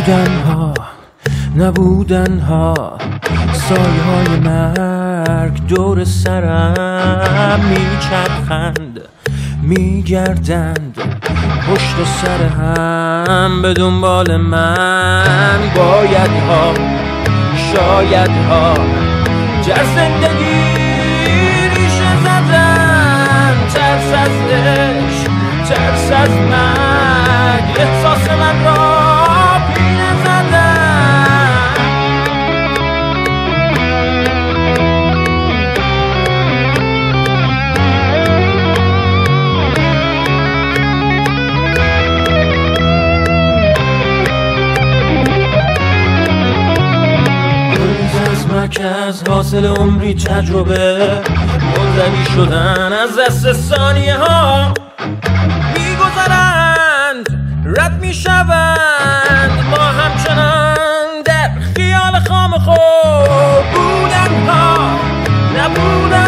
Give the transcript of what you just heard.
نبودنها سایه های مرگ دور سرم میچرخند میگردند پشت سر هم به دنبال من بایدها شایدها در زندگی ریشه زدن ترس از عشق ترس از مرگ احساس من را پینه زدن از حاصل عمری تجربه منزوی شدن از دست ثانیه ها میگذرند رد میشوند ما همچنان در خیال خام خود بودن ها نبودن